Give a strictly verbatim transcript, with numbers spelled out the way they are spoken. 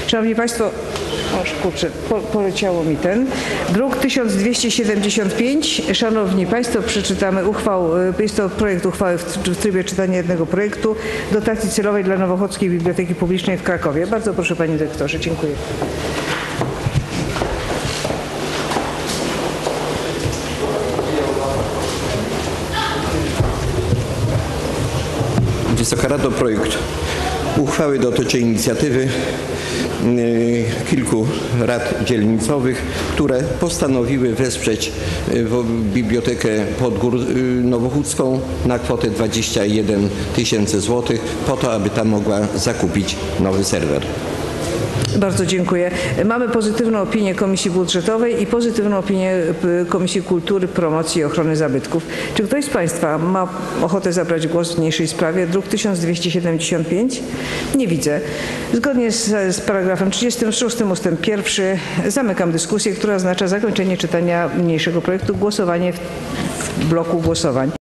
Szanowni Państwo, o kurczę, po, poleciało mi ten. Druk tysiąc dwieście siedemdziesiąt pięć. Szanowni Państwo, przeczytamy uchwał. Jest to projekt uchwały w, w trybie czytania jednego projektu dotacji celowej dla Nowochódzkiej Biblioteki Publicznej w Krakowie. Bardzo proszę Panie Dyrektorze. Dziękuję. Wysoka Rado, projekt uchwały dotyczy inicjatywy kilku rad dzielnicowych, które postanowiły wesprzeć Bibliotekę Podgór Nowochódzką na kwotę dwadzieścia jeden tysięcy złotych po to, aby ta mogła zakupić nowy serwer. Bardzo dziękuję. Mamy pozytywną opinię Komisji Budżetowej i pozytywną opinię Komisji Kultury, Promocji i Ochrony Zabytków. Czy ktoś z Państwa ma ochotę zabrać głos w niniejszej sprawie? Druk tysiąc dwieście siedemdziesiąt pięć? Nie widzę. Zgodnie z, z paragrafem trzydziestym szóstym ustęp pierwszy zamykam dyskusję, która oznacza zakończenie czytania niniejszego projektu. Głosowanie w, w bloku głosowań.